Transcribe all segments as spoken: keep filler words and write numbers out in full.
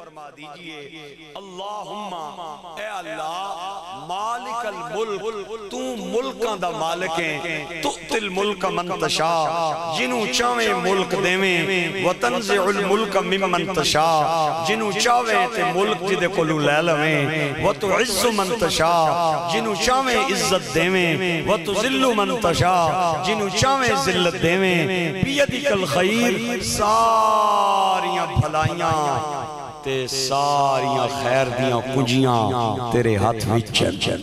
فرما دیجئے اللہم اے اللہ مالک الملک تو ملکاں دا مالک ہیں تؤتی الملک من تشا جنوں چاویں ملک دیویں وتنزع الملک ممن تشا جنوں چاویں تے ملک جدے کولوں لے لویں وتعز من تشا جنوں چاویں عزت دیویں وتذل من تشا جنوں چاویں ذلت دیویں بیدک الخیر ساریاں بھلائیاں تے ساریاں خیر دیاں کنجیاں تیرے ہاتھ وچ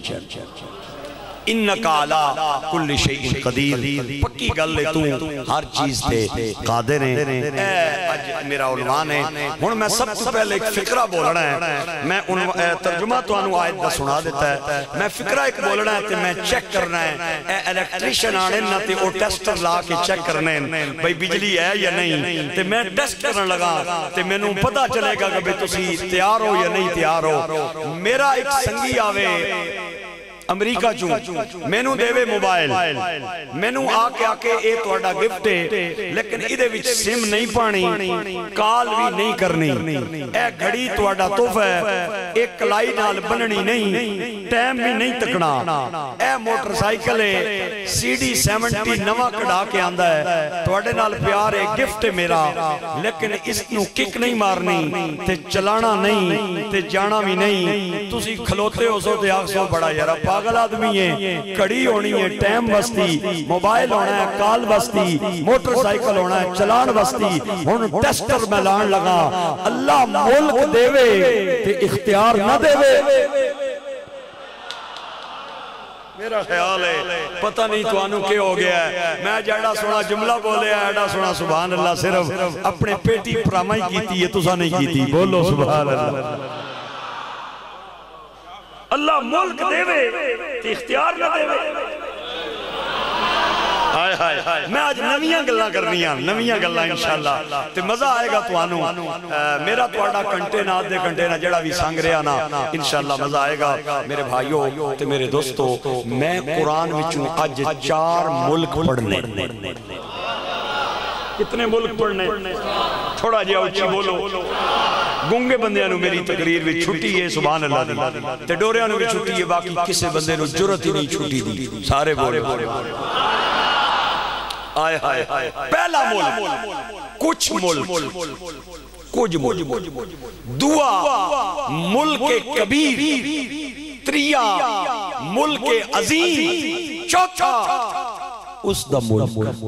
انکا علا کل شیء قدیر پکی گل لے تو ہر چیز تے قادر ہیں اے اج میرا عنوان ہے ہن میں سب سے پہلے ایک فقرہ بولنا ہے میں ترجمہ تو انو آیت دا سنا دیتا ہے میں فقرہ ایک بولنا ہے تے میں چیک کرنا ہے اے الیکٹریشن آنے نا تے او ٹیسٹر لا کے چیک کرنے بھئی بجلی ہے یا نہیں تے میں ٹیسٹ کرنے لگا تے میں نوں پتا چلے گا کہ تسی تیار ہو یا نہیں تیار ہو میرا ایک سنگی آوے امریکہ چوں میں نوں دے وے موبائل میں نوں آکے آکے اے توڑا گفٹ ہے لیکن ادھے وچ سم نہیں پانی کال بھی نہیں کرنی اے گھڑی توڑا توف ہے ایک کلائی نال بننی نہیں ٹیم بھی نہیں تکنا اے موٹر سائیکل ہے سی ڈی سیونٹی نوہ کڑا کے آندہ ہے توڑے نال پیار ہے گفٹ میرا لیکن اس نوں کک نہیں مارنی تے چلانا نہیں تے جانا بھی نہیں تسی کھلوتے ہو سو تے آگ سو بڑا یارا پاگل آدمی ہے کڑی ہونی ہے ٹیم بستی موبائل ہونا ہے کال بستی موٹر سائیکل ہونا ہے چلان بستی ہن ٹیسٹر میں لان لگا اللہ ملک دے وے تے اختیار نہ دے وے میرا خیال ہے پتہ نہیں تو آنو کیا ہو گیا ہے میں جیڑا سونا جملہ بولے ایڈا سونا سبحان اللہ صرف اپنے پیٹی پرامائی کیتی ہے تو سا نہیں کیتی بولو سبحان اللہ اللہ ملک دے وے تے اختیار نہ دے وے ہائے ہائے میں آج نویاں گلہ کرنی ہیں نویاں گلہ انشاءاللہ تے مزہ آئے گا تو آنو میرا تو آڑا کنٹے نہ آدھے کنٹے نہ جڑا بھی سانگ رہا نا انشاءاللہ مزہ آئے گا میرے بھائیوں تے میرے دوستو میں قرآن وچوں آج چار ملک پڑھنے کتنے ملک پڑھنے تھوڑا جیا اچھی بولو گونگے بندے انو میری تقریر بھی چھٹی ہے سبحان اللہ دی تے ڈورے انو بھی چھٹی ہے باقی کسے بندے نو جرت ہی نہیں چھٹی دی سارے بولے آئے ہائے پہلا ملک کچھ ملک کچھ ملک دعا ملک کبیر تریا ملک عظیم چوتھا اس دا ملک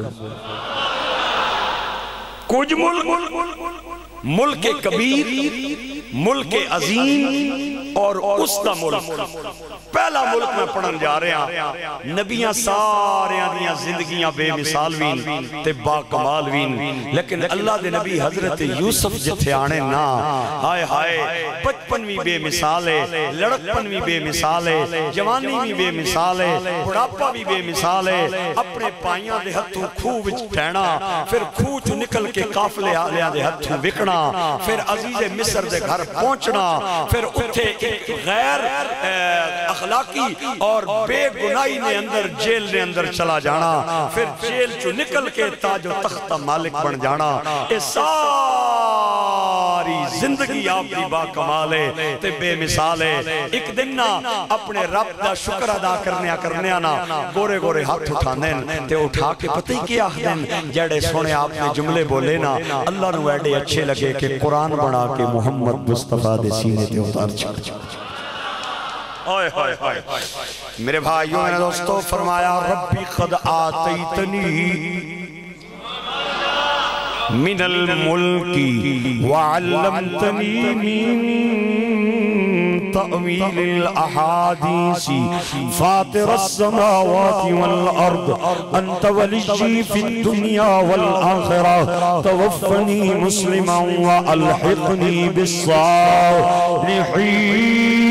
کچھ ملک ملک کبیر ملک عظیم اور اس دا ملک پہلا ملک میں پڑھن جا رہے ہیں نبیاں سارے دیاں زندگیاں بے مثال وین تے با کمال وین لیکن اللہ دے نبی حضرت یوسف جتھے آنے نا ہائے ہائے بچپن بھی بے مثال ہے لڑکپن بھی بے مثال ہے جوانی بھی بے مثال ہے بڑھاپا بھی بے مثال ہے اپنے پائیاں دے ہتھوں کھو وچ ٹھہنا پھر کھو چو نکل کے قافلے آلیاں دے ہتھوں وکنا پھر عزیز مصر دے گھر پہنچنا پھر اتھے ایک غیر اخلاقی اور بے گناہی نے اندر جیل نے اندر چلا جانا پھر جیل چو نکل کے تاج و تختہ مالک بن جانا اے ساری زندگی آپ کی با کمال ہے تے بے مثال ہے ایک دن نا اپنے رب دا شکر ادا کرنے کرنے آنا گورے گورے ہاتھ اٹھانے تے اٹھا کے پتہ ہی کیا دن جڑے سونے آپ نے جملے بولے نا اللہ نو ایڈے اچھے لگے کہ قرآن بنا کے محمد مصطفیٰ دے سینے تے اتار چھڑ چھڑ آئے ہائے ہائے میرے بھائیوں نے دوستو فرمایا ربی قد آتیتنی من الملک وعلمتنی من تأویل الاحادیث فاطر السماوات والارض انت ولیجی فی الدنیا والآخرہ توفنی مسلما والحقنی بالصالحین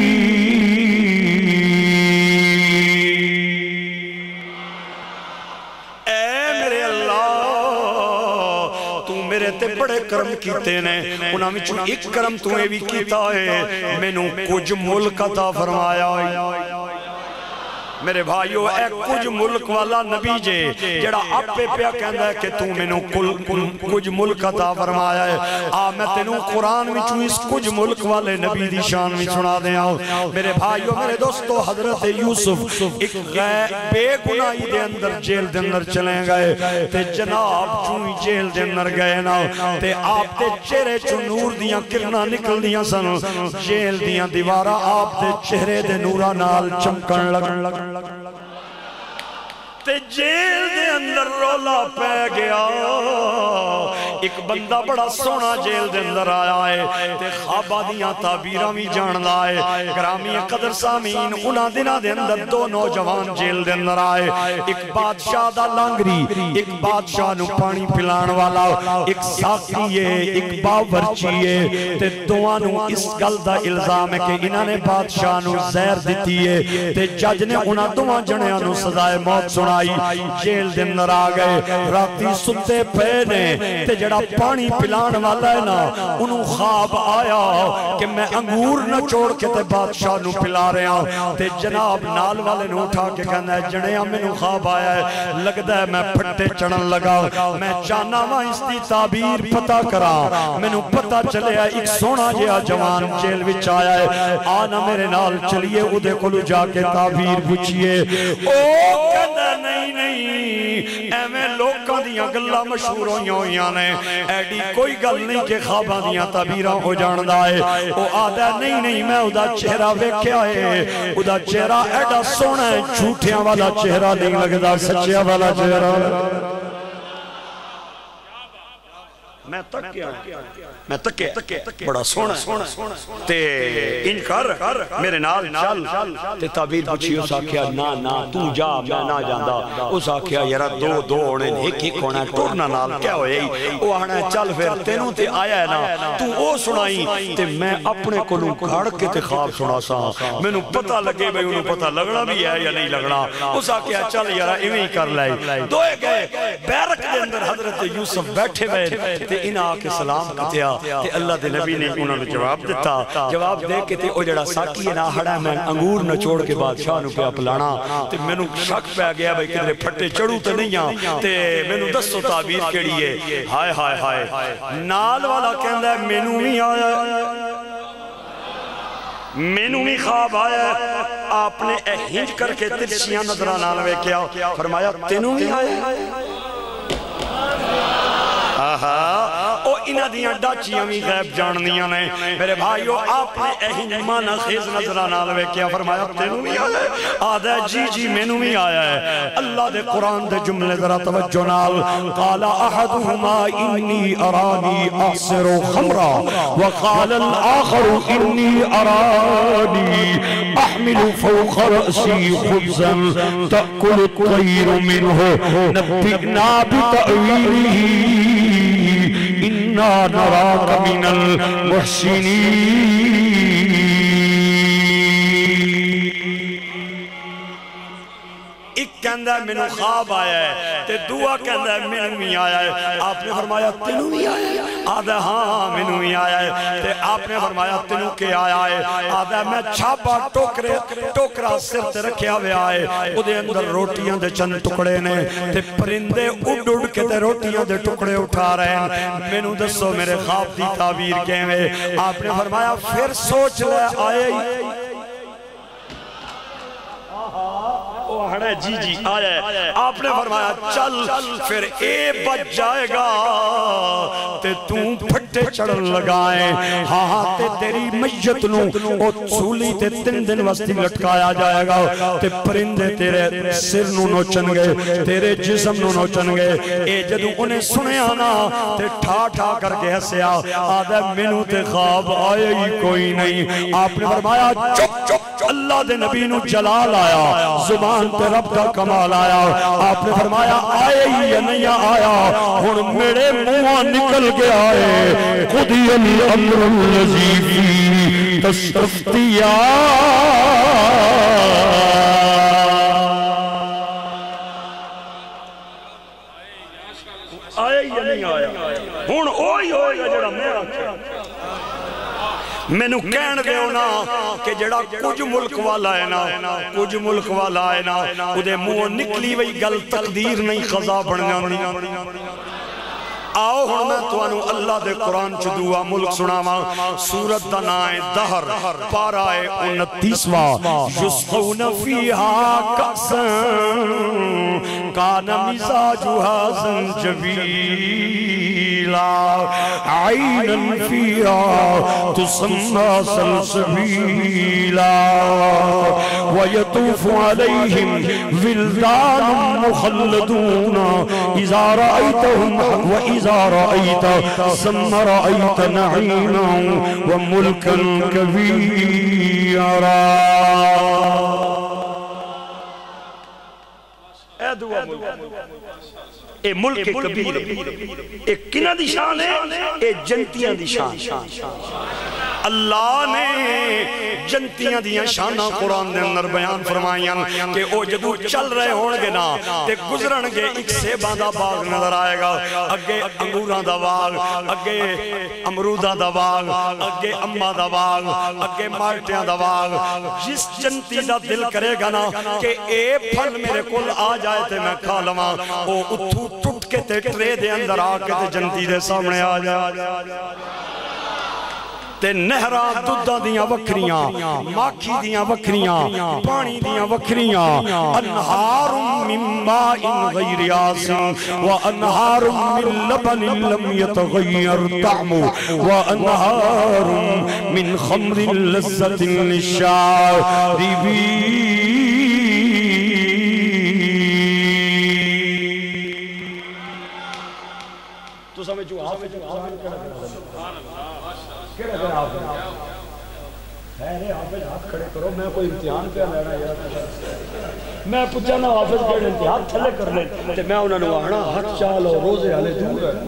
تے بڑے کرم کیتے نے انہاں میں چون ایک کرم تو نے بھی کیتا ہے میں نو کچھ ملک عطا فرمایا میرے بھائیو اے کچھ ملک والا نبی جے جڑا اپے پیا کہندا ہے کہ تو مینوں کچھ ملک عطا فرمایا ہے آ میں تینوں قرآن وچوں اس کچھ ملک والے نبی دی شان وچ سنا دیاں میرے بھائیو میرے دوستو حضرت یوسف ایک بے گناہی دے اندر جیل دے اندر چلیں گئے تے جناب چوئی جیل دے اندر گئے نا تے آپ دے چہرے چوں نور دیاں کرنا نکل دیاں سن جیل دیاں دیوارہ آپ دے چہرے دے نورا نال چمکن لگن لگن تے جیل دے اندر رولا پہ گیا ایک بندہ بڑا سونا جیل دے اندر آیا ہے تے خوابہ دیاں تعبیرہ بھی جاندہ ہے گرامی قدر سامین انہ دنہ دے اندر دو نوجوان جیل دے اندر آئے ایک بادشاہ دا لانگری ایک بادشاہ نو پانی پلان والا ایک ساکیے ایک باورچیے تے دوانو اس گل دا الزام ہے کہ انہ نے بادشاہ نو زہر دیتی ہے تے جج نے انہ دوان جنیاں نو سزائے موت سنا جیل دے اندر آ گئے راتی ستے پہنے تے جڑا پانی پلان والا ہے نا انہوں خواب آیا کہ میں انگور نہ چھوڑ کے تے بادشاہ نو پلا رہے ہیں تے جناب نال والے نو اٹھا کے کہنا ہے جنیاں میں نو خواب آیا ہے لگتا ہے میں پھٹے چڑھن لگا میں چاہنا وہاں اس دی تعبیر پتا کرا میں نو پتا چلے ہے ایک سونا جیا جوان جیل وچ آیا ہے آنا میرے نال چلیے ادھے کلو جا کے تعبیر پوچھئے او کہنا نہیں نہیں ایمیں لوکاں دیاں گلہ مشہور ہوئی ہوئیاں نے ایڈی کوئی گل نہیں کہ خواباں دیاں تعبیراں ہو جاندہ ہے او آدھا نہیں نہیں میں ادھا چہرہ ویکھیا ہے ادھا چہرہ ایڈا سونا ہے جھوٹیاں والا چہرہ نہیں لگدا سچیاں والا چہرہ میں تکیا میں تکیا بڑا سونا تے ان کر میرے نال چل تے تعبیر پوچھی اس آکھیا نا نا تو جا میں نہ جاندہ اس آکھیا یرا دو دو ہونے ایک ایک ہونا ٹورنا نال کیا ہوئے وہ آنا چل پھر تینوں تے آیا ہے نا تو او سنائی تے میں اپنے کلوں کھڑ کے تے خواب سنا سا میں نو پتہ لگے بھئی انہوں پتہ لگنا بھی ہے یا نہیں لگنا اس آکھیا چل یرا ایویں کر لائے دوئے گئے بیرک دے اندر حضرت یوسف بیٹھے ہوئے تے انہاں آکے سلام کتیا تے اللہ دے نبی نے انہوں نے جواب دیتا جواب دے کے تے او جڑا ساکی ہے نا ہڑا میں انگور نہ چھوڑ کے بادشاہ نو پہ اپلانا تے میں نو شک پہ گیا بھئی کدھرے پھٹے چڑھو تے نہیں ہاں تے میں نو دستو تعبیر کیڑی ہے ہائے ہائے ہائے نال والا کہندہ ہے میں نو بھی آیا میں نو بھی خواب آیا آپ نے اے ہنج کر کے ترشیاں نظران آلوے کیا فرمایا تینوں بھی آیا آہا او انہ دیاں ڈاچیاں بھی غیب جاندیاں نے میرے بھائیو آپ نے اہین مانا خیز نظران آلوے کیا فرمایا تینوں بھی آیا ہے آدھا جی جی مینوں بھی آیا ہے اللہ دے قرآن دے جملے ذرا توجہ نال قال احدہما انی ارانی احسر خمرا وقال الاخر انی ارانی احمل فوق رأسی خبزا تأکل الطیر منہ نبئنا بتأویلہ اِنَّا نَرَاكَ مِنَ الْمُحْسِنِينَ ایک کہندہ ہے میں خواب آیا ہے تے دعا کہندہ ہے میں بھی آیا ہے آپ نے فرمایا تینوں بھی آیا ہے آدھا ہاں میں بھی آیا ہے تے آپ نے فرمایا تینوں کے آیا ہے آدھا میں چھاپا ٹوکرے ٹوکرا سر تے رکھیا ہوئے آئے ادھے اندر روٹیاں دے چند ٹکڑے نے تے پرندے اڈ اڈ کے تے روٹیاں دے ٹکڑے اٹھا رہے ہیں میں نو دسو میرے خواب دی تعبیر کہویں آپ نے فرمایا پھر سوچ لے آئے ہڑے جی جی آیا ہے آپ نے فرمایا چل پھر اے بچ جائے گا تے توں پھٹے چڑھن لگائیں ہاں ہاں تے تیری میت نو او سولی تے تین دن وستی لٹکایا جائے گا تے پرندے تیرے سر نو نوچن گے تیرے جسم نو نوچن گے اے جدو انہیں سنے آنا تے ٹھا ٹھا کر کے ہسیا آدھے منو تے خواب آئے ہی کوئی نہیں آپ نے فرمایا چپ چپ اللہ دے نبی نو جلال آیا زبان تے رب کا کمال آیا آپ نے فرمایا آئے ہی یا نہیں آیا ہن میرے منہ نکل گیا ہے قضی الامر الذی فیہ تستفتیان آئے یا نہیں آیا ہن اوہی ہوئے گا جڑا میرا مینوں کہن دیو نا کہ جڑا کچھ ملک والا ہے نا کچھ ملک والا ہے نا اُدے منہ نکلی وئی گل تقدیر نہیں قضا بن جاندی آؤ ہن میں توانو اللہ دے قرآن چ دعا ملک سناواں سورت دا نام ہے دہر پارہ انتیسواں یسقون فیہا کأسا کان مزاجها زنجبیلا عینا فیہا تسمى سلسبیلا ویطوف علیہم ولدان مخلدون اذا رأیتهم وإذا رأيت ثم رأيت نعيما وملكا كبيرا اے ملک کبیر اے کنہ دی شان ہے اے جنتیاں دی شان اللہ نے جنتیاں دیاں شانہ قرآن دے اندر بیان فرمائیاں کہ او جدو چل رہے ہونگے نا تے گزرنگے ایک سیبان دا باغ نظر آئے گا اگے انگوراں دا باغ اگے امروداں دا باغ اگے اماں دا باغ اگے مالٹیاں دا باغ جس جنتی دا دل کرے گا نا کہ اے پھل میرے کل آ جائے تے میں کھا لواں او اتھو ٹوٹ کے تے ٹرے دے اندر آ کے تے جنتی دے سامنے آ جائے تے نہران دودھا دیاں وکھریاں ماکھی دیاں وکھریاں پانی دیاں وکھریاں انہار من ماء غیر آسن وانہار من لبن لم يتغیر طعمو وانہار من خمر لذت للشاربین تو سمجھو حافظ حافظ ہاتھ کھڑے کرو میں کوئی امتحان پہ لینا یار میں پوچھا نا حافظ کہڑے امتحان تھلے کر لیں تے میں انہوں نے آنا ہاتھ چالو روزے حالے دور ہے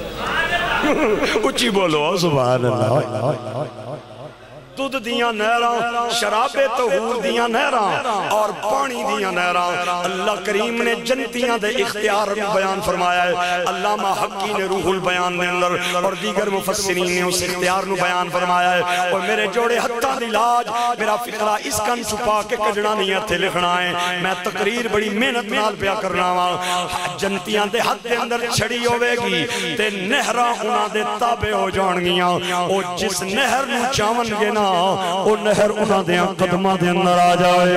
اچھی بولو سبحان اللہ دودھ دیاں نہراں شراب طہور دیاں نہراں اور پانی دیاں نہراں اللہ کریم نے جنتیاں دے اختیار بیان فرمایا ہے علامہ حقی نے روح البیان نے اندر اور دیگر مفسرین نے اس اختیار نو بیان فرمایا ہے اور میرے جوڑے حتیٰ دلاج میرا فقرہ اس کن چھپا کے کجڑا نہیں تھے لکھنا ہے میں تقریر بڑی محنت نال پیا کرنا ہوں جنتیاں دے حد دے اندر چھڑی ہوئے گی تے نہراں انہاں دے تابع ہو جان گیاں اور جس نہر نو چاون گے نا او نہر انہاں دیاں قدمہ دے اندر آ جائے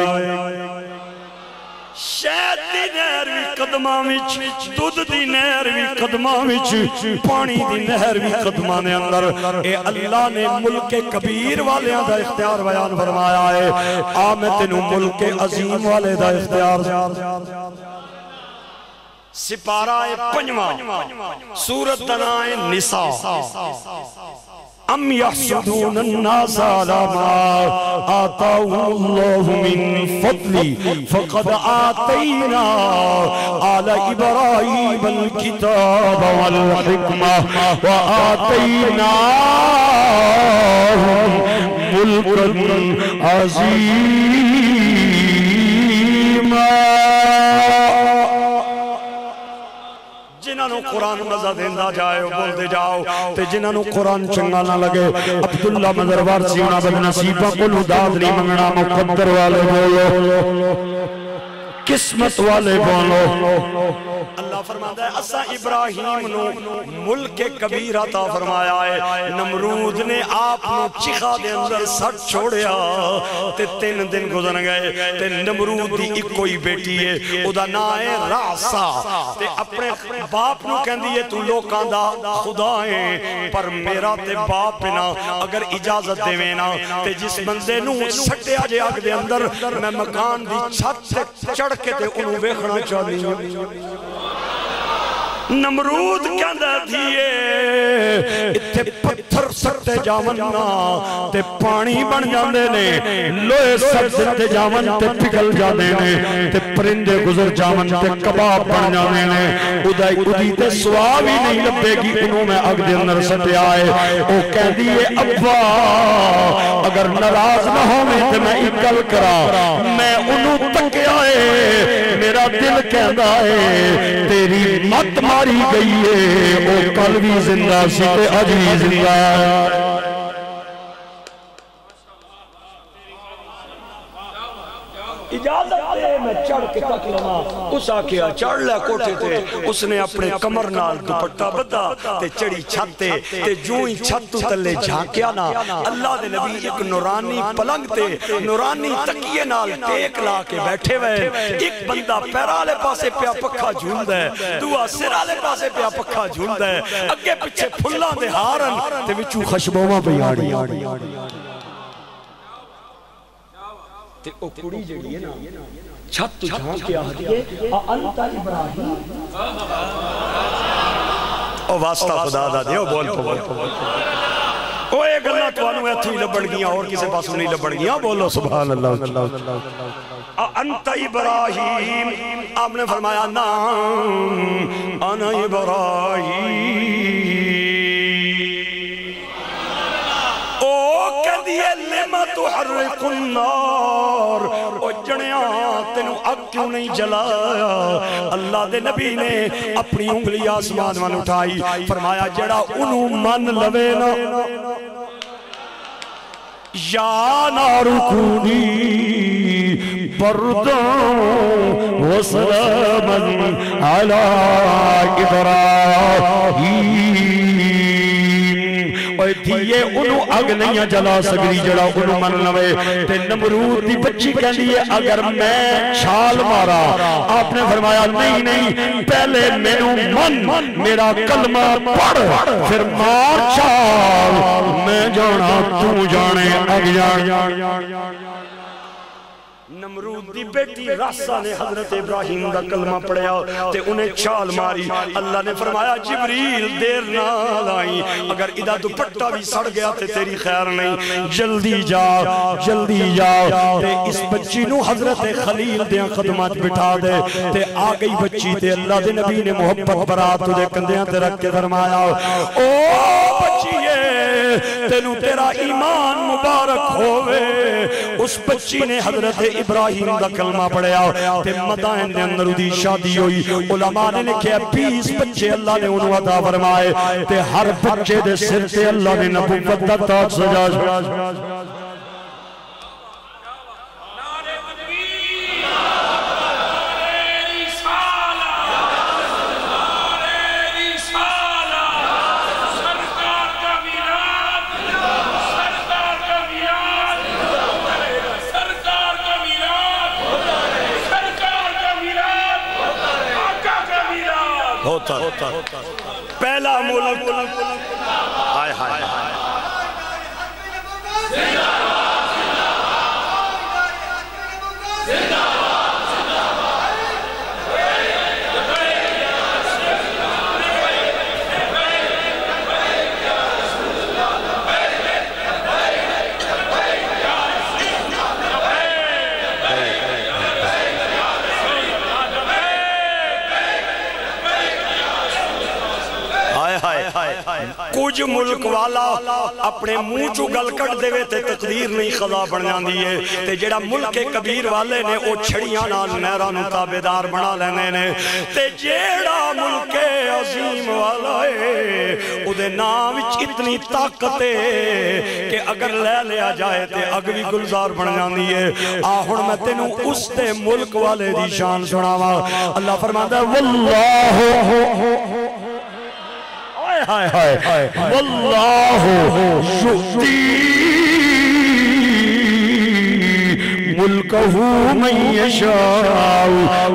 شہد دی نہر بھی قدمہ وچ دودھ دی نہر بھی قدمہ وچ پانی دی نہر بھی قدمہ دے اندر اے اللہ نے ملک کبیر والے دا اختیار بیان فرمایا ہے آمد نو ملک عظیم والے دا اختیار سپارہ پنجواں سورت دنائے نساء ام یحسدون الناس على ما آتاهم الله من فضلی فقد آتینا آل ابراہیم الكتاب والحکمہ وآتیناهم ملکا عظیما جنہوں قرآن مزہ دیندہ جائے بول دے جاؤ تے جنہوں قرآن چنگا نہ لگے عبداللہ مدروار سیونہ بد نصیبہ قلو داد نہیں منگنا مقدر والے بولو قسمت والے بولو اللہ فرماتا ہے اسا ابراہیم نو ملک کبیر عطا فرمایا ہے نمرود نے آپ نو چخا دے اندر سٹ چھوڑیا تے تین دن گزر گئے تے نمرود دی ایک کوئی بیٹی ہے او دا نا ہے راسا تے اپنے باپ نو کہن دیئے تو لوکاں دا خدا ہے پر میرا تے باپ نا اگر اجازت دے وینا تے جس بندے نو سٹے آجے آگ دے اندر میں مکان دی چھت سے چڑھ کے تے انہوں ویکھنا چاہتی ہوں نمرود کہندہ دیئے اتھے پتھر سکتے جاوننا تے پانی بن جاندے نے لوئے سکتے جاون تے پگل جاندے نے تے پرندے گزر جاون تے کباب بن جاندے نے ادائی ادی تے سواوی نہیں لبے گی انہوں میں اگ دے اندر سٹے آئے او کہہ دیئے ابا اگر نراز نہ ہو میں تے میں اکل کرا میں انہوں تک آئے میرا دل کہندہ ہے تیری مت ماری گئی ہے وہ کل بھی زندہ سی تے اج بھی زندہ اجازت دے میں چڑھ کے تک لما. اس آکیا چڑھ لے کوٹھے تے. اس نے اپنے کمر نال دوپٹہ بدھا تے چڑھی چھت تے تے جو ہی چھت تو تلے جھانکیا نا اللہ دے نبی ایک نورانی پلنگ تے نورانی تکیے نال ٹیک لا کے بیٹھے ہوئے. ایک بندہ پیرا لے پاسے پیا پکھا جھولدا ہے, دعا سرا لے پاسے پیا پکھا جھولدا ہے, اگے پیچھے پھلاں دے ہارن تے وچوں خوشبوواں پئی آڑی. تے او کڑی جڑی ہے نا چھت تو جھانک کے آہدیے انت ابراہیم. او واسطہ خدا دا دیو بول بول بول. او اے گلاں تانوں ایتھے ہی لبن گیاں اور کسے پاسوں نہیں لبن گیاں. بولو سبحان اللہ. انت ابراہیم. آپ نے فرمایا نام انا ابراہیم. او کہدیے لما تحرق النار. او جنیاں تینوں اگ کیوں نہیں جلایا؟ اللہ دے نبی نے اپنی انگلی آسمان وال اٹھائی, فرمایا جڑا انہوں من لوے نا یا نار کونی برداں وسلاما علی ابراہیم. اوہ دیئے انہوں اگ نہیں جلا سکری جڑا انہوں من لوے. تے نمرود دی بچی کہہ لیے اگر میں چھال مارا, آپ نے فرمایا نہیں نہیں پہلے مینوں من میرا کلمہ پڑھ پھر مار چھال, میں جانا تو جانے اگ جان. نمرود دی بیٹی راسا نے حضرت ابراہیم دا کلمہ پڑھیا تے انہیں چھال ماری. اللہ نے فرمایا جبریل دیر نہ لائی, اگر ادھا دوپٹہ بھی سڑ گیا تے تیری خیر نہیں, جلدی جا جلدی جا. تے اس بچی نو حضرت خلیل دیاں قدمات بٹھا دے تے آ گئی بچی تے اللہ دے نبی نے محبت برات دے کندیاں تے رکھ کے فرمایا او بچیے تینوں تیرا ایمان مبارک ہوئے. اس بچی نے حضرت ابراہیم دا کلمہ پڑھیا تے مدائن دے اندر دی شادی ہوئی. علماء نے لکھیا بیس بچے اللہ نے انہوں عطا فرمائے تے ہر بچے دے سر تے اللہ نے نبوت دا تاج سجا چھوڑا. پہلا ملک ہائے ہائے کچھ ملک والا اپنے منہ چو گل کٹ دے تے تقدیر نہیں خدا بن جاندی ہے. تے جیڑا ملک کبیر والے نے او چھڑیاں نال نہراں تابیدار بنا لینے نے. تے جیڑا ملک عظیم والا ہے او دے نام وچ اتنی طاقت ہے کہ اگر لے لیا جائے تے اگ وی گلزار بن جاندی ہے. آ ہن میں تینوں اس تے ملک والے دی شان سناواں. اللہ فرماندا ہے واللہ ہائے ہائے ہائے واللہ یؤتی ملکہ من یشاء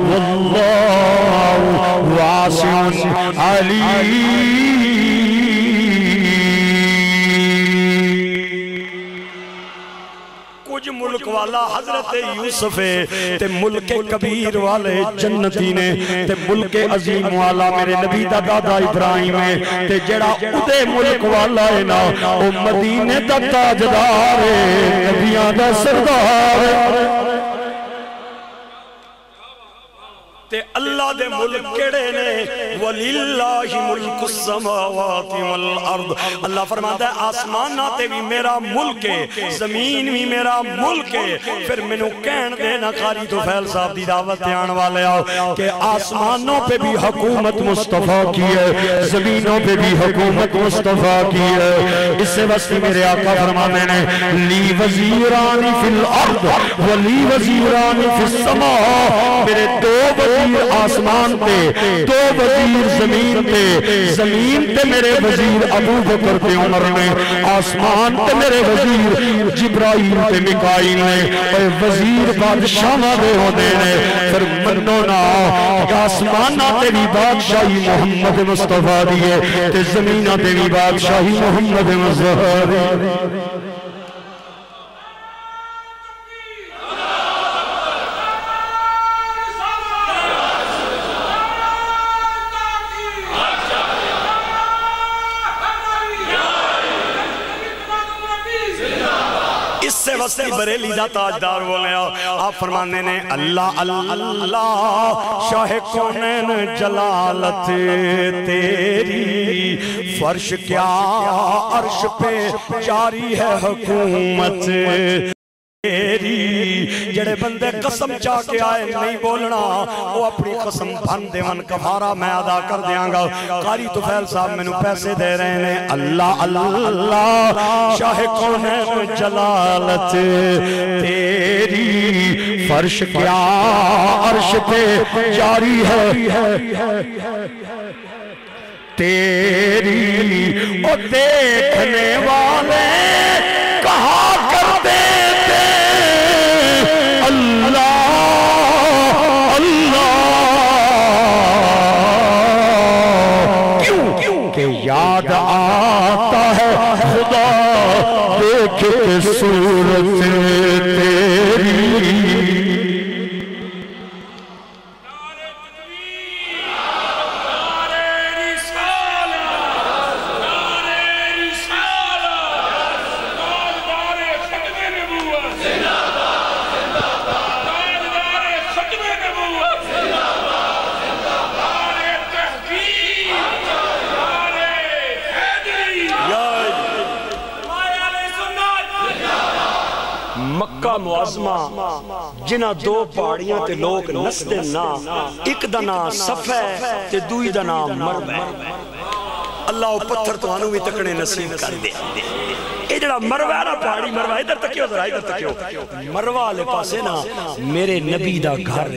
واللہ واسع علیم. کچھ ملک والا حضرت یوسف ہے تے ملک کبیر والے جنتی نے تے ملک عظیم والا میرے نبی دا دادا ابراہیم ہے. تے جڑا ادھے ملک والا ہے نا او مدینے دا تاجدار. ہے نبیان دا سردار. تے اللہ دے ملک کیڑے نے وَلِلَّهِ مُلْكُ السَّمَاوَاتِ وَالْأَرْضِ اللہ فرماتا ہے آسمانہ تے بھی میرا ملک ہے زمین بھی میرا ملک ہے پھر منو کہن دینا قاری تو فیل صاحب دی دعوت دیان والے آؤ کہ آسمانوں پہ بھی حکومت مصطفیٰ کی ہے زمینوں پہ بھی حکومت مصطفیٰ کی ہے اس سے وستی میرے آقا فرمانے نے لی وزیرانی فی الارض ولی وزیرانی فی السماء میرے دو وزیر آسمان تے دو وزیر زمین تے زمین تے میرے وزیر ابو بکر تے عمر نے آسمان تے میرے وزیر جبرائیل تے مکائیل نے اور وزیر بادشاہ دے ہونے نے پھر منو نا آسمانہ تے بھی بادشاہی محمد مصطفیٰ دیئے تے زمینہ تے بھی بادشاہی محمد مصطفیٰ دیئے وستی بریلی دا تاجدار بولے آپ فرمانے نے اللہ اللہ شاہ کونین جلالت تیری فرش کیا عرش پہ جاری ہے حکومت تیری جڑے بندے قسم چاہ کے آئے نہیں بولنا وہ اپنی قسم بھن دے من کفارہ میں ادا کر دیاں گا قاری توفیل صاحب میں نو پیسے دے رہے ہیں اللہ اللہ شاہ کونین جلالت تیری فرش کیا عرش پہ جاری ہے تیری او دیکھنے والے کہا کرتے یاد آتا ہے خدا دیکھ کے صورت تیری مکہ معظمہ جنہ دو پہاڑیاں تے لوگ نسدے نا ایک دنا صفحہ تے دوئی دنا مروہ اللہ پتھر تو آنو بھی تکنے نصیب کر دے اے جڑا مروہ ہے نا پہاڑی مروہ ادھر تکیو ادھر ادھر تکیو مروہ لے پاسے نا میرے نبی دا گھر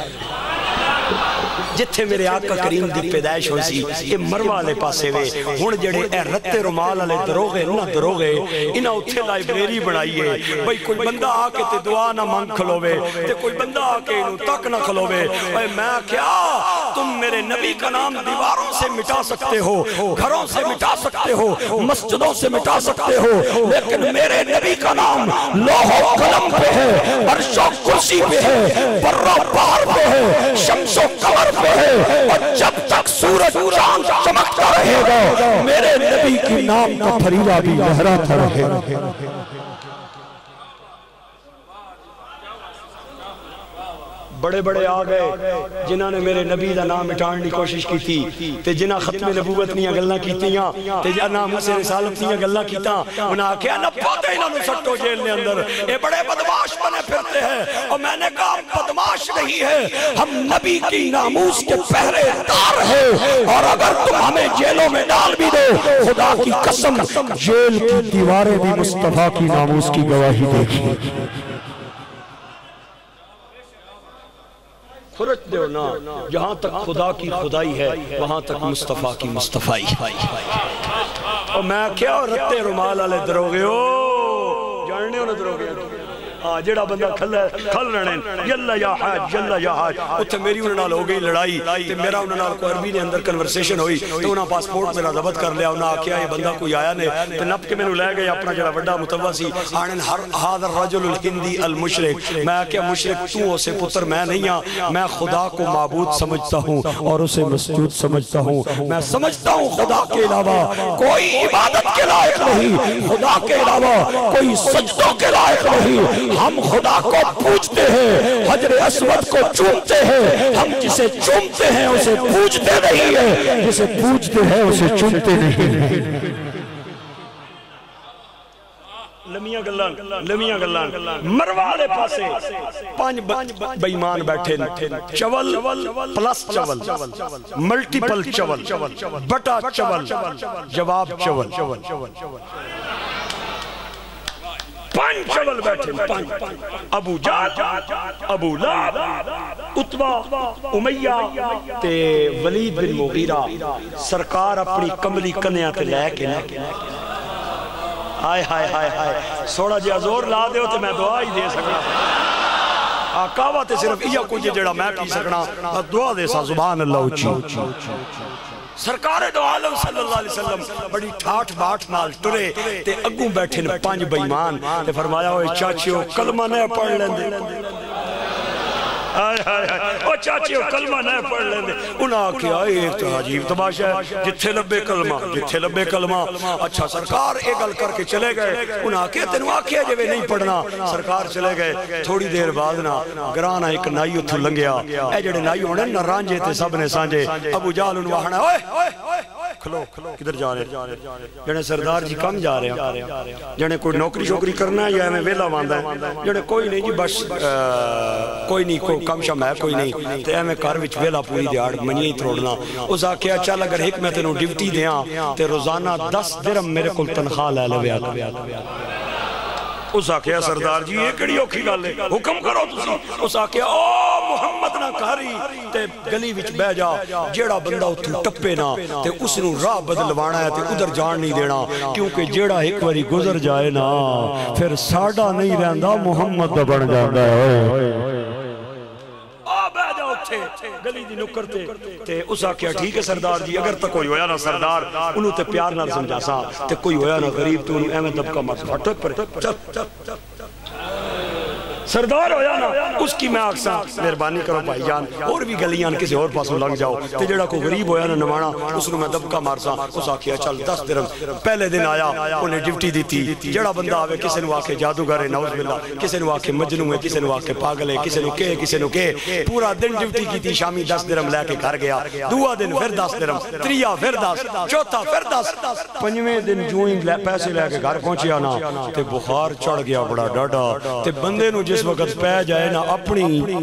جتھے میرے آقا کریم دی پیدائش ہوئی سی یہ مروہ لے پاسے وے ہون جڑے اے رتے رمال علی دروغے نہ دروغے انہا اتھے لائبریری بنائیے بھئی کوئی بندہ آکے تے دعا نہ مانگ کھلوے تے کوئی بندہ آکے انہوں تک نہ کھلوے اے میں کیا تم میرے نبی کا نام دیواروں سے مٹا سکتے ہو گھروں سے مٹا سکتے ہو مسجدوں سے مٹا سکتے ہو لیکن میرے نبی کا نام لوح و قلم پہ ہے عرش و کرسی پہ ہے بر و بحر پہ ہے شمس و قمر پہ ہے اور جب تک سورج چاند چمکتا رہے گا میرے نبی کی نام کا پھریلا بھی لہراتا رہے گا بڑے بڑے آگئے جنہاں نے میرے نبی دا نام مٹھان دی کوشش کی تھی تے جنہاں ختم نبوت نیاں گلنا کیتیاں تے جنہاں نام سے رسالت نیاں گلنا کیتا انہاں کیا نہ پاتے انہاں نے سٹو جیل نے اندر اے بڑے بدماش بنے پھرتے ہیں اور میں نے کہا بدماش نہیں ہے ہم نبی کی ناموس کے پہرے دار ہیں اور اگر تم ہمیں جیلوں میں ڈال بھی دو خدا کی قسم جیل کی دیواریں بھی مصطفیٰ کی ناموس کی گواہی دیکھی خرچ دے نا جہاں تک خدا کی خدائی ہے وہاں تک مصطفیٰ کی مصطفائی اور میں کیا رتے رمال آلے دروگے ہو جاننے ہو نہ دروگے جیڑا بندہ کھل رہنے یلا یا حاج یلا یا حاج اتھے میری انہوں نال ہو گئی لڑائی تے میرا انہوں نال کو عربی نے اندر کنورسیشن ہوئی تو انہاں پاسپورٹ میرا ضبط کر لیا انہاں کیا یہ بندہ کوئی آیا نے تے نپ کے میں نے لے گئے اپنا جڑا بڑا متوہ سی آنن ہر حاضر رجل الہندی المشرک میں کیا مشرک تو اسے پتر میں نہیں ہاں میں خدا کو معبود سمجھتا ہوں اور اسے مسجود سمجھتا ہوں میں سمجھتا ہوں خدا کے علاوہ کوئی عبادت کے لائق نہیں خدا کے علاوہ کوئی سجدوں کے لائق نہیں ہم خدا کو پوجتے ہیں، حجر اسود کو چومتے ہیں، ہم جسے چومتے ہیں اسے پوجتے نہیں ہیں، جسے پوجتے ہیں اسے چومتے نہیں۔ لمیاں گلان لمیاں گلان مروالے پاسے پانچ بیمان بیٹھے چول پلس چول ملٹیپل چول بٹا چول جواب چول پانچ چول بیٹھے ابو جہل ابو لہب عتبہ امیہ تے ولید بن مغیرہ سرکار اپنی کملی کنیاں تے لے کے آئے ہائے ہائے ہائے سوڑا جی زور لا دے ہو تو میں دعا ہی دے سکنا آقاوہ تے صرف یہ کچھ جڑا میں پی سکنا دعا دے سا سبحان اللہ اچھی سرکار دو عالم صلی اللہ علیہ وسلم بڑی ٹھاٹ باٹ نال ٹرے تے اگوں بیٹھے نے پانچ بیمان تے فرمایا ہوئے چاچیو کلمہ نہ پڑھ لیندے او چاچیو کلمہ نہ پڑھ لیندے انہاں کیا ایک تو عجیب تماشا ہے جتھے لبے کلمہ جتھے لبے کلمہ اچھا سرکار ایک گل کر کے چلے گئے انہاں کیا تینوں آکھیا جے نہیں پڑھنا سرکار چلے گئے تھوڑی دیر بعد نا گرانا ایک نائی اتھو لنگیا اے جڑے نائی ہونے نہ رانجے تے سب نے سانجے ابو جہل انواہنا اوئے کھلو کدھر جا رہے جنے سردار جی کم جا رہے ہیں جنے کوئی نوکری شوکری کرنا ہے یا ہمیں ویلا واندہ ہے جنے کوئی نہیں جی بس کوئی نہیں کوئی کم شم ہے کوئی نہیں تے ہمیں کار وچ ویلا پوری دیاڑ منی ہی تروڑنا اس آکھیا چل اگر حکمت انہوں ڈیوٹی دیاں تے روزانہ دس درم میرے کل تنخواہ لے لے ویا اس آکھیا سردار جی یہ کڑی اوکھی گا لے حکم کرو تسی اس آکھیا او محمد نہ کاری تے گلی وچ بہ جا جیڑا بندہ اتھو ٹپے نا تے اس نو راہ بدلوانا ہے تے ادھر جان نہیں دینا کیونکہ جیڑا ایک واری گزر جائے نا پھر ساڑا نہیں رہندا محمد دا بن جاندہ ہے گلی دی نکر تے تے اس آکھیا ٹھیک ہے سردار جی اگر تک کوئی ہویا نا سردار انہوں تے پیار نہ سمجھا سا تے کوئی ہویا نا غریب تو انہوں احمد دبکا مار پھٹک پر چل چل چل سردار ہویا نا اس کی میں آکساں مہربانی کرو بھائی جان اور بھی گلیاں کسی اور پاسوں لنگ جاؤ تے جڑا کو غریب ہویا نا نمانا اس نے میں دبکا مارساں اس آکھیا چل دس درم پہلے دن آیا انہیں ڈیوٹی دیتی جڑا بندہ آوے کسی نو آکے جادوگر ہے نعوذ باللہ کسی نو آکے مجنو ہے کسی نو آکے پاگل ہے کسی نو کہے کسی نو کہے پورا دن ڈیوٹی کی تھی شامی دس درم لے کے گھر گیا دوا دن پھر دس درم تریا پھر دس چوتھا پھر دس پنجویں دن جوئیں پیسے لے کے گھر پہنچیا نا تے بخار چڑھ گیا بڑا ڈاڈا تے بندے نو جس وقت پہ جائے نا اپنی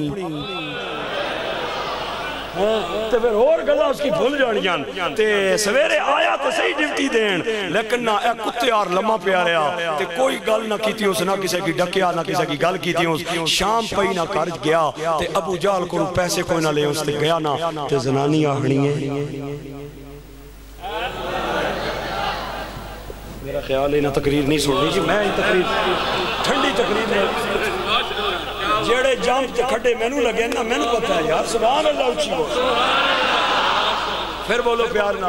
تے پھر اور گلا اس کی بھول جانیاں تے سویرے آیا تے صحیح ڈیوٹی دین لیکن نہ اے کتے آر لمحہ پہ آ رہا تے کوئی گل نہ کیتی اس نہ کسی کی ڈکیا نہ کسی کی گل کیتی اس شام پہی نہ کارج گیا تے ابو جہل کو پیسے کوئی نہ لے اس تے گیا نہ تے زنانی آہنی ہے میرا خیال ہے نہ تقریر نہیں سن لیجی میں تقریر ٹھنڈی تقریر ہے جیڑے جام تے کھڑے مینوں لگے نا مینوں پتہ ہے یار سبحان اللہ اچھی ہو پھر بولو پیار نہ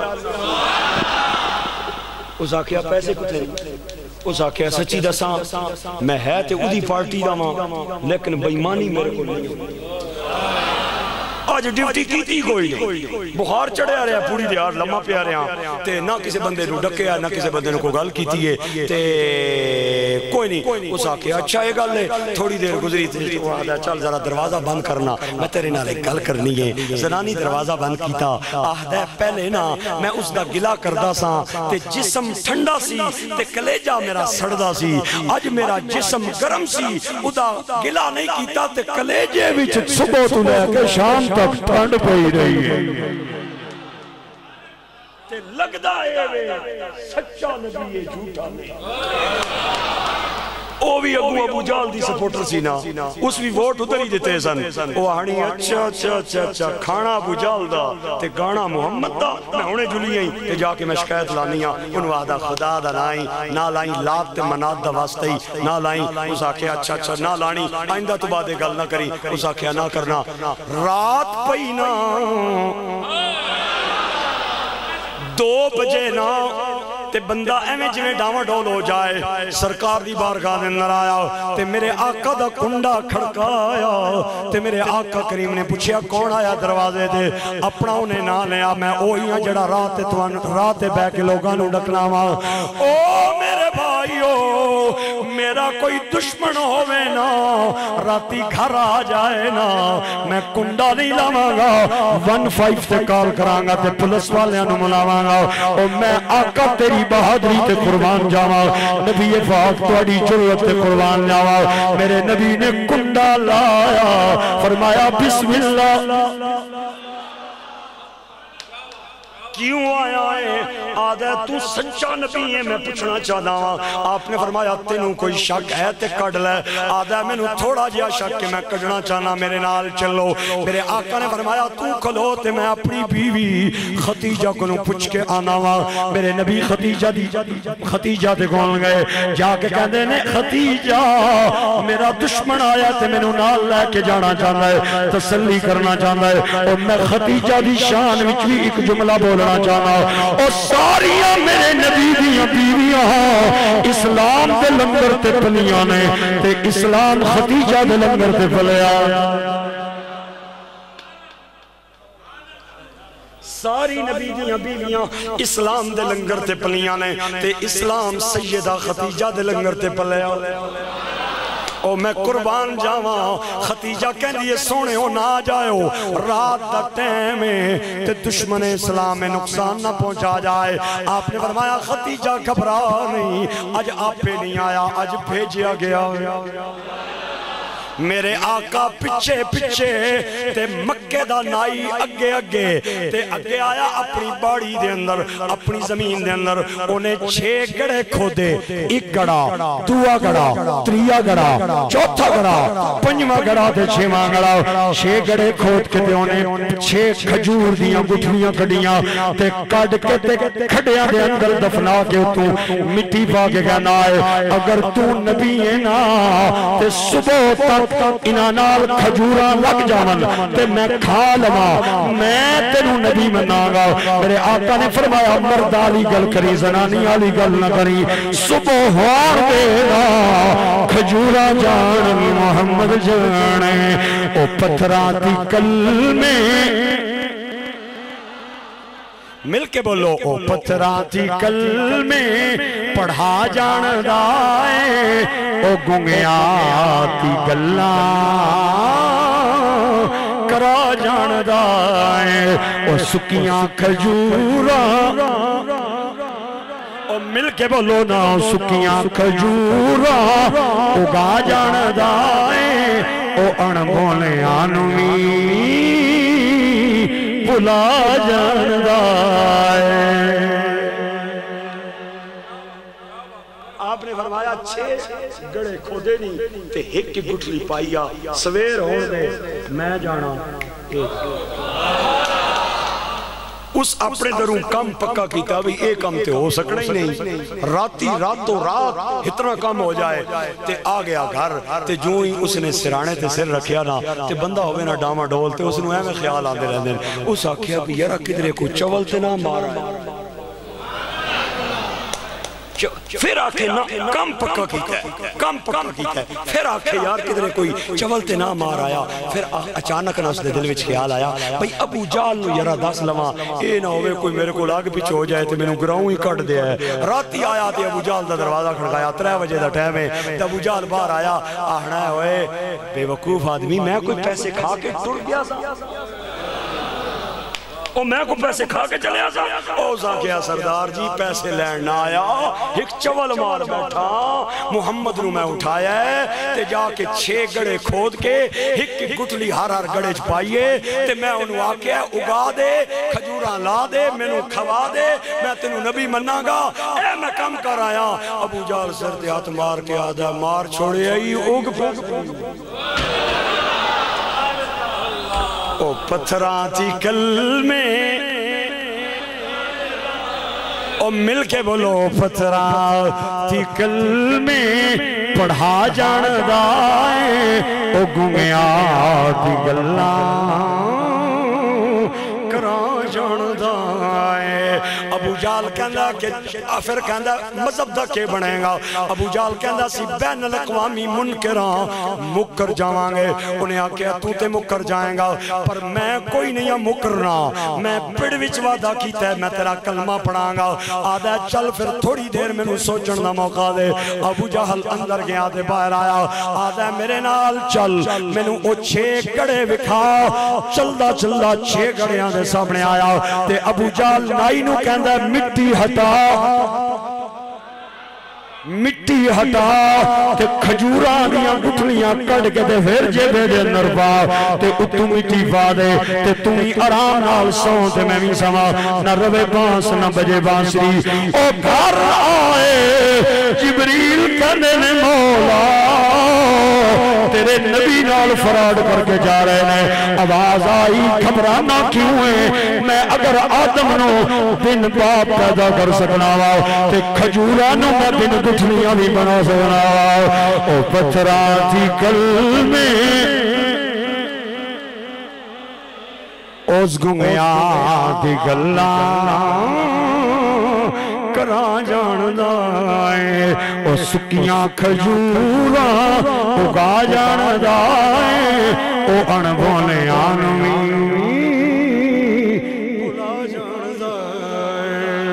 اس آکھیا پیسے کتے اس آکھیا سچی دساں میں ہے تے ادھی پارٹی دا ماں لیکن بیمانی میرے کو نہیں آج ڈیوٹی کی تھی کوئی نہیں بخار چڑھے آ رہے ہیں پوری دیار لمحہ پہ آ رہے ہیں تے نہ کسی بندے نو ڈکے آ نہ کسی بندے نو کو گل کی تھی ہے تے کوئی نہیں اس آکے اچھا یہ گل ہے تھوڑی دیر گزری تھی وہ آدھا چل ذرا دروازہ بند کرنا میں تیرے نالے گل کرنی ہے زنانی دروازہ بند کیتا آہدہ پہلے نا میں اس دا گلا کردہ سا تے جسم ٹھنڈا سی تے کلیجہ میرا سڑدہ سی آج میرا جسم گرم سی ادا گلا نہیں کیتا تے کلیجے وچ صبح تو لے کے شام تک ٹھنڈ پئی رہی ہے تے لگدا ہے سچا نبی ہے جھوٹا نہیں او بھی ابو ابو جال دی سپورٹر سی نا اس بھی ووٹ ادھر ہی دیتے سن او آہنی اچھا اچھا اچھا اچھا کھانا ابو جال دا تے گانا محمد دا میں ہونے جلی ہیں تے جا کے میں شکایت لانی ہاں انہوں آدھا خدا دا نائیں نہ لائیں لات تے منات دا واسطہ ہی نہ لائیں اس آکھے اچھا اچھا نہ لانی آئندہ تو بادے گل نہ کری اس آکھے نہ کرنا رات پئی نا دو بجے نا تے بندہ ایمیں جویں ڈاواں ڈول ہو جائے سرکار دی بارگاہ دے اندر آیا تے میرے آقا دا کنڈا کھڑکایا تے میرے آقا کریم نے پوچھیا کون آیا دروازے دے اپنا انہیں نہ لیا میں اوہی ہاں جڑا رات رات بے کے لوگاں نو ڈکنا وا او میرے بھائیو میرا کوئی دشمن ہوئے نا راتی گھر آ جائے نا میں کنڈا نہیں لاواں گا ون فائیو تے کال کرانگا تے پولیس والیاں نو ملاواں گا او میں آقا تیری بہادری تے قربان جاواں نبی پاک تہاڈی جرأت تے قربان جاواں میرے نبی نے کنڈا لایا فرمایا بسم اللہ کیوں آیا ہے آدھے تو سچا نبی ہے میں پوچھنا چاہتا ہوں آپ نے فرمایا تینوں کوئی شک ہے تے کڑ لے آدھے میں نے تھوڑا جیا شک کہ میں کڑنا چاہنا میرے نال چلو میرے آقا نے فرمایا تو کھلو تے میں اپنی بیوی خدیجہ کو نو پوچھ کے آنا ہوا میرے نبی خدیجہ دی خدیجہ دے کون گئے جا کے کہندے نے خدیجہ میرا دشمن آیا تے میں نو نال لے کے جانا چاہتا ہے تسلی کرنا چاہتا ہے اور میں خدیجہ دی شان وچ بھی ایک جملہ بولا چاہنا اور ساریاں میرے نبی دیاں بیویاں اسلام دے لنگر تے پلیاں نے تے اسلام خدیجہ دے لنگر تے پلیا ساری نبی دیاں بیویاں اسلام دے لنگر تے پلیاں نے تے اسلام سیدہ خدیجہ دے لنگر تے پلیا او میں قربان جاواں خدیجہ کہن دیئے سونے ہو نہ جائے رات دا ٹیم ہے تے دشمن اسلام میں نقصان نہ پہنچا جائے آپ نے فرمایا خدیجہ گھبرا نہیں آج آپ پہ نہیں آیا آج بھیجیا گیا میرے آقا پچھے پچھے تے مکے دا نائی اگے اگے تے اگے آیا اپنی باڑی دے اندر اپنی زمین دے اندر انہیں چھ گڑے کھودے ایک گڑا دوا گڑا تریا گڑا چوتھا گڑا پنجواں گڑا تے چھواں گڑا چھ گڑے کھود کے تے انہیں چھ کھجور دیاں گٹھلیاں کڑیاں تے کڑ کے تے کھڑیاں دے اندر دفنا کے تو مٹی پا کے کہنا ہے اگر تو نبی ہے نا تے صبح تک انہانال کھجوراں لگ جاون تے میں کھا لواں میں تینوں نبی مناں گا میرے آقا نے فرمایا مرد آلی گل کری زنانی آلی گل نہ کری صبح ہوار دینا کھجوراں جان محمد جانے او پتھراتی کلمے مل کے بولو او پتھراتی کلمے پڑھا جان دائے او گنگیاتی گلہ کرا جان دائے او سکیاں کھجورا او مل کے بولو نا سکیاں کھجورا اگا جان دائے او انبولے آنوی بلا جان دائے آپ نے فرمایا چھ گڑے کھودے نہیں تے ایک کی گٹھلی پائیا سویر ہو دے میں جانا اس اپنے دروں کم پکا کیتا بھی ایک کم تے ہو سکنا ہی نہیں راتی راتوں رات اتنا کم ہو جائے تے آ گیا گھر تے جو ہی اس نے سرانے تے سر رکھیا نا تے بندہ ہوئے نا ڈاما ڈول تے اس نے میں خیال آدھے رہنے اس آکھیا بھی یرا کدرے کو چول تے نہ مارا ہے پھر آکھے کم پکا کیتا ہے کم پکا کیتا ہے پھر آکھے یار کدھرے کوئی چولتے نہ مار آیا پھر اچانک نہ اس دے دل وچ خیال آیا بھئی ابو جال نو یرا دس لواں اے نہ ہوئے کوئی میرے کو لاگ پیچھے ہو جائے تے میں نو گراؤں ہی کٹ دیا ہے راتی آیا تے ابو جال دا دروازہ کھڑکایا ترے بجے دا ٹائم ہے تے ابو جال باہر آیا آہنا ہے ہوئے بے وقوف آدمی میں کوئی پیسے کھا کے ٹر گیا سا او میں کو پیسے کھا کے چلے آسا او زاکیہ سردار جی پیسے لیننا آیا ایک چول مار بیٹھا محمد نو میں اٹھایا ہے تے جا کے چھ گڑے کھود کے ایک کی گٹلی ہر ہر گڑے چپائیے تے میں انہوں آکے اگا دے کھجوراں لا دے میں نو کھوا دے میں تینوں نبی مننا گا اے میں کم کر آیا ابو جال سر دے ہاتھ مار کے آدھا مار چھوڑے آئی اوگ پھوگ او پتھراتی کلمے او مل کے بولو پتھراتی کلمے پڑھا جان دائے او گنگیاتی گلہ کرا جان دائے اب ابو جال کہندا کہ پھر کہندا مذہب دا کے بنے گا ابو جال کہندا سی بین الاقوامی منکراں مکر جاواں گے انہیں آکھیا تو تے مکر جائیں گا پر میں کوئی نہیں مکرنا میں پڑ وچ وعدہ کیتا ہے میں تیرا کلمہ پڑھاں گا آدھا چل پھر تھوڑی دیر میں نو سوچن دا موقع دے ابو جہل اندر گیا دے باہر آیا آدھا میرے نال چل میں نو او چھے گڑے وکھا چلدا چلدا چھے گڑیاں دے سامنے آیا تے ابو جہل نائی نو کہندا مٹی ہٹا مٹی ہٹا تے کھجوراں دیاں گٹھلیاں کٹ کے تے پھر جیبے دے اندر پا تے اتوں مٹی پا دے تے توں ہی آرام نال سو تے میں بھی سما نہ روے بانس نہ بجے بانسری او گھر آئے جبریل کہنے نے مولا تیرے نبی نال فراڈ کر کے جا رہے ہیں آواز آئی گھبرانا کیوں ہے میں اگر آدم نو دن باپ پیدا کر سکنا وا تے کھجورانوں میں دن گٹھلیاں بھی بنا سکنا وا او پتھراں تھی کل میں اس گنگیاں دی گلاں کراں جان دائے او سکیاں کھجوراں اگا جان دائے او انبونے آنوی اگا جان دائے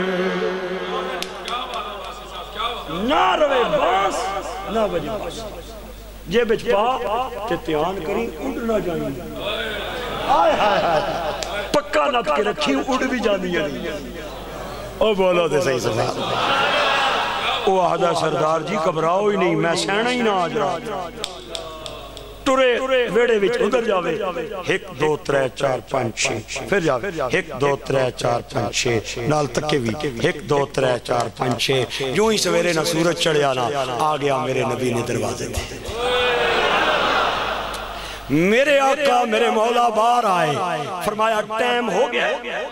نہ روے باس نہ بجے باس جے بچ پا کہ تیان کریں اڑ نہ جانی آئے آئے آئے پکا نت کے رکھی اڑ بھی جانی ہے او بولو دے صحیح صحیح او آدھا سردار جی کبراؤ ہی نہیں میں سینہ ہی نہ آج رہا ٹورے ویڑے وچ ادھر جاوے ایک دو ترے چار پانچ چھ پھر جاوے ایک دو ترے چار پانچ چھ نال تکے بھی ایک دو ترے چار پانچ چھ یوں ہی سویرے نہ سورج چڑھیا نا آ گیا میرے نبی نے دروازے تھے میرے آقا میرے مولا باہر آئے فرمایا ٹائم ہو گیا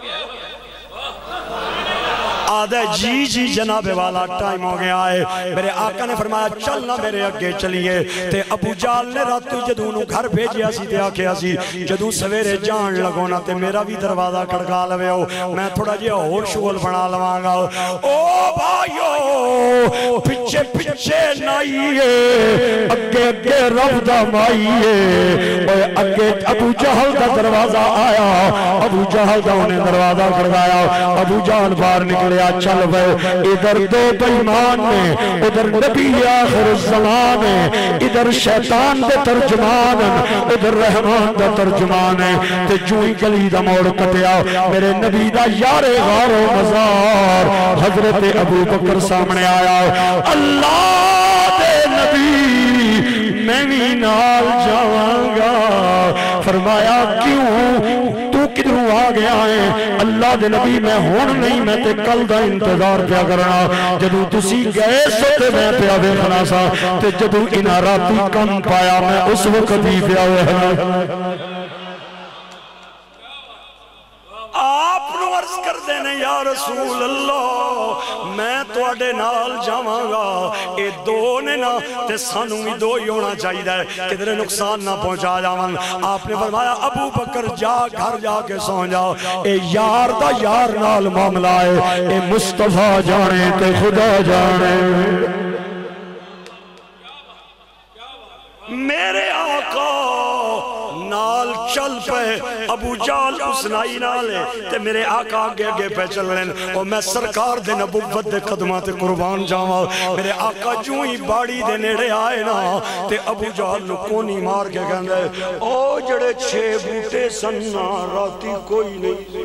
آدھے جی جی جناب والا ٹائم ہو گیا ہے میرے آقا نے فرمایا چلنا میرے اگے چلیے تے ابو جال نے راتو جدو نو گھر بھیجیا سی تے آکھیا سی جدو سویرے جان لگونا تے میرا بھی دروازہ کھڑکا لوے ہو میں تھوڑا جی اور شغل بنا لواں گا او بھائیو پچھے پچھے نائیے اگے اگے رب دا مائیے اگے ابو جہل دا دروازہ آیا ابو جہل دا انہیں دروازہ کھڑکایا ابو جہل باہر نکلے چل بھائی ادھر دو بیمان نے ادھر نبی آخر الزمان ہے ادھر شیطان دے ترجمان ادھر رحمان دے ترجمان ہے تے جوئی گلی دا موڑ کٹیا میرے نبی دا یار غار و مزار حضرت ابو بکر سامنے آیا اللہ دے نبی میں بھی نال جاواں گا فرمایا کیوں تو کدھروں آ گیا ہے اللہ دے نبی میں ہون نہیں میں تے کل دا انتظار پیا کرنا جدو تسی گئے سو تے میں پیا ویکھنا سا تے جدو انہاں راتی کم پایا میں اس وقت ہی پیا ویکھنا آپ نو عرض کر دینے یا رسول اللہ میں تو اڈے نال جاواں گا اے دو نے نا تے سانو بھی دو ہی ہونا چاہیے ہے کدھر نقصان نہ پہنچا جاواں آپ نے فرمایا ابو بکر جا گھر جا کے سو جاؤ اے یار دا یار نال معاملہ ہے اے مصطفیٰ جانے تے خدا جانے میرے آقا نال چل پہ ابو جال اس نائی نالے تے میرے آقا آگے آگے پہ چل رہے ہیں اور میں سرکار دے نبوت دے قدمات قربان جاؤں میرے آقا جو ہی باڑی دے نیڑے آئے نا تے ابو جال نو کونی مار کے کہندے او جڑے چھے بوٹے سننا راتی کوئی نہیں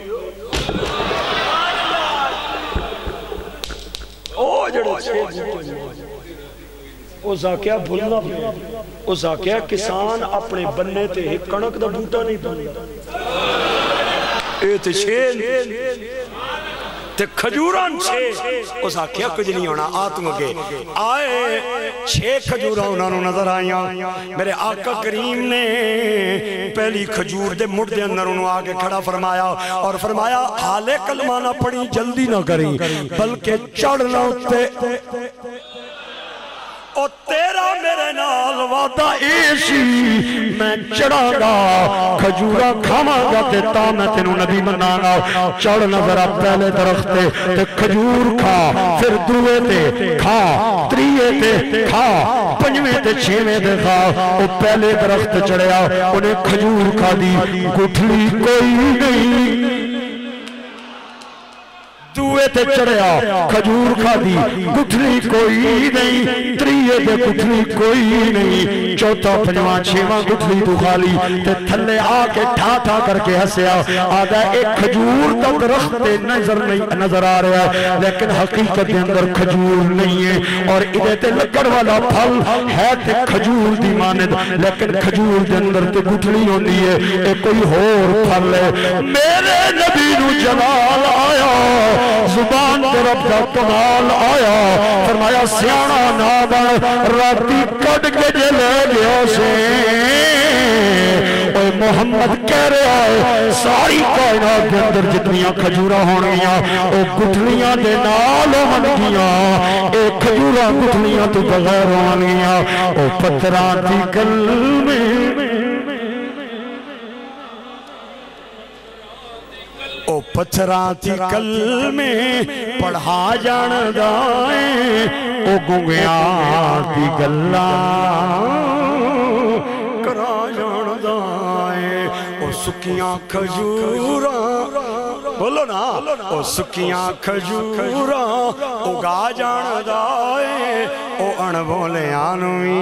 او جڑے چھے بوٹے اس آکیا بھولنا پہ اس آکیا کسان اپنے بننے تے ایک کنک دا بوٹا نہیں بننا اے تے چھین تے کھجوران چھے اس آکیا کچھ نہیں ہونا آتم اگے آئے چھے کھجوران انہوں نظر آئیاں میرے آقا کریم نے پہلی کھجور دے مڑ دے اندر انہوں آگے کھڑا فرمایا اور فرمایا حالے کلمہ نہ پڑی جلدی نہ کریں بلکہ چڑھنا تے او تیرا میرے نال وعدہ ایسی میں چڑھا گا کھجورا کھاما گا تے تا میں تینوں نبی بنا گا چڑھ نظر آپ پہلے درختے تے کھجور کھا پھر دوے تے کھا تریے تے کھا پنجویں تے چھویں تے کھا او پہلے درخت چڑھیا انہیں کھجور کھا دی گٹھلی کوئی نہیں دوے تے چڑھیا کھجور کھا دی گٹھلی کوئی نہیں تریے تے گٹھلی کوئی نہیں چوتھا پنجواں چھواں گٹھلی تو خالی تے تھلے آ کے ٹھا ٹھا کر کے ہسیا آدھا ایک کھجور کا درخت نظر نہیں نظر آ رہا ہے لیکن حقیقت کے اندر کھجور نہیں ہے اور ادھے تے لکڑ والا پھل ہے تے کھجور دی ماند لیکن کھجور دے اندر تے گٹھلی ہوندی ہے ایک کوئی اور پھل ہے میرے نبی نو جلال آیا زبان دے رب دا کمال آیا فرمایا سیانا نابن راتی کٹ کے جے لے گیا سے اے محمد کہہ رہا ہے ساری کائنات کے اندر جتنیاں کھجورا ہونیاں اے گٹھلیاں دے نال ہونگیاں اے کھجورا گٹھلیاں تو بغیر ہونگیاں اے پتران دی کلمے او پتھراں تھی کلمے پڑھا جان دائیں او گنگیاں تھی گلاں کرا جان دائیں او سکیاں کھجوراں بولو نا او سکیاں کھجوراں اگا جان دائیں او اڑ بولے آنوی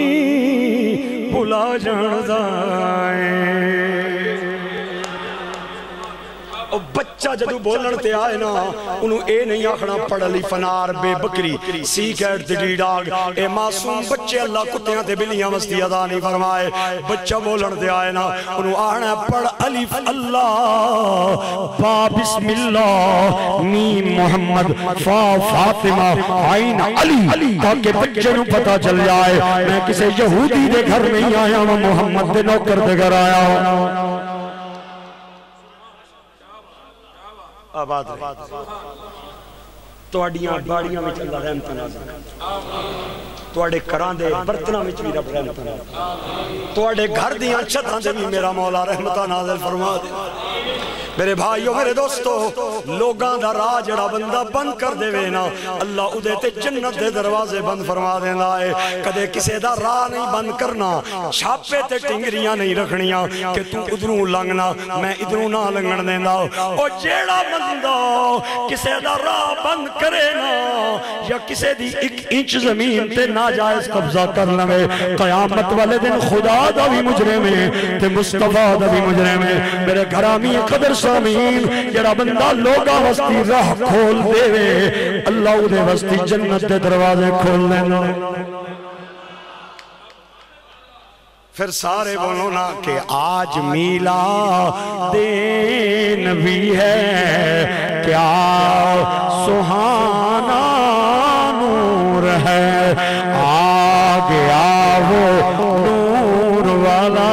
بھلا جان دائیں بچہ جدو بولن تے آئے نا انہوں اے نہیں آکھنا پڑھ لی فنار بے بکری سی کیٹ دی ڈاگ اے معصوم بچے اللہ کتیاں تے بلیاں مستی ادا نہیں فرمائے بچہ بولن تے آئے نا انہوں آنا پڑھ الف اللہ با بسم اللہ میم محمد فا فاطمہ عین علی تاکہ بچے نو پتا چل جائے میں کسے یہودی دے گھر نہیں آیا ہوں محمد دے نوکر دے گھر آیا ہوں آباد توڑیاں باڑیاں میں اللہ رحمت نازل توڑے کران دے برتنہ میں بھی رب رحمت نازل توڑے گھر دیاں چھتاں دے بھی میرا مولا رحمت نازل فرما دے میرے بھائیو میرے دوستو لوگاں دا راہ جڑا بندہ بند کر دے وینا اللہ ادھے تے جنت دے دروازے بند فرما دینا ہے کدے کسے دا راہ نہیں بند کرنا چھاپے تے ٹنگریاں نہیں رکھنیاں کہ تو ادھروں لنگنا میں ادھروں نہ لنگن دینا او جیڑا بندہ کسے دا راہ بند کرے نا یا کسے دی ایک انچ زمین تے ناجائز قبضہ کر لوے قیامت والے دن خدا دا بھی مجرم ہے تے مصطفیٰ دا بھی مجرم ہے میرے گھرامی قدر سامین جڑا بندہ لوگا وستی راہ کھول دے وے اللہ دے وستی جنت دے دروازے کھول دینا پھر سارے بولو نا کہ آج میلا دین بھی ہے کیا سہانا نور ہے آ گیا وہ نور والا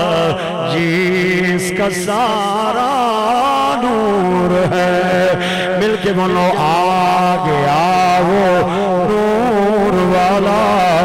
جس کا سارا نور ہے مل کے بولو آ گیا وہ نور والا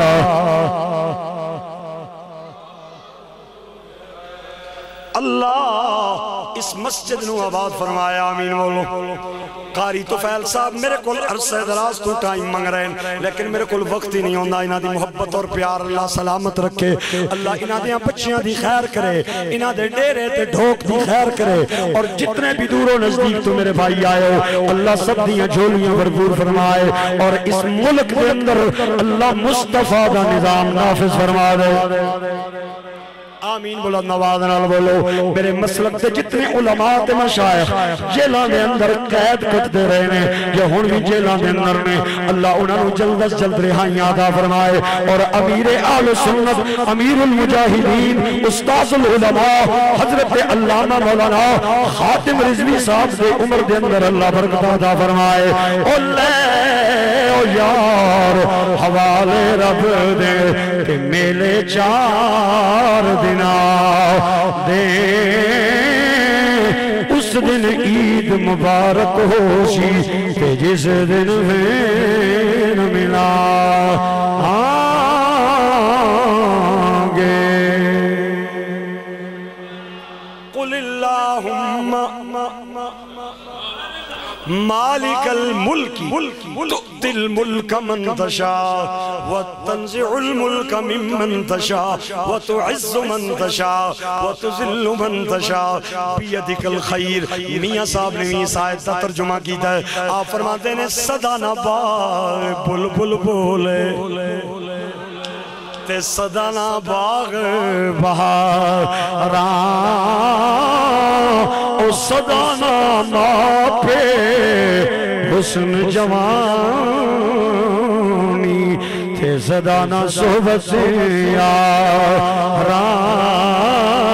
اللہ اس مسجد نو آباد فرمایا آمین بولو قاری توفیل صاحب میرے کل عرصہ دراز تو ٹائم منگ رہے ہیں لیکن میرے کل وقت ہی نہیں ہوندہ انہاں دی محبت اور پیار اللہ سلامت رکھے اللہ انہاں دیاں بچیاں دی خیر کرے انہاں دے ڈیرے تے ڈھوک دی خیر کرے اور جتنے بھی دور و نزدیک تو میرے بھائی آئے ہو اللہ سب دیاں جھولیاں بھرپور فرمائے اور اس ملک دے اندر اللہ مصطفیٰ دا نظام نافذ فرما دے آمین بلند نواز نال بولو میرے مسلک سے جتنے علماء تے مشایخ جیلان دے اندر قید کٹ دے رہے ہیں یا ہون بھی جیلان دے اندر میں اللہ انہوں جلد از جلد رہائیاں عطا فرمائے اور امیر آل سنت امیر المجاہدین استاذ العلماء حضرت علامہ مولانا خاتم رضوی صاحب سے عمر دے اندر اللہ برکت عطا فرمائے او لے او یار حوالے رب دے کہ میلے چار دے دے اس دن عید مبارک ہوشی کہ جس دن میں ملا مالک الملک تؤتی الملک من تشاء وتنزع الملک ممن تشاء وتعز من تشاء وتذل من تشاء بیدک الخیر. میاں صاحب نے میاں صاحب کا ترجمہ کیتا ہے. آپ فرماتے ہیں صدا نہ باغ بلبل بولے تے صدا نہ باغ بہاران او صدا نہ ناپے حسن جوانی تے صدا نہ صحبت یاران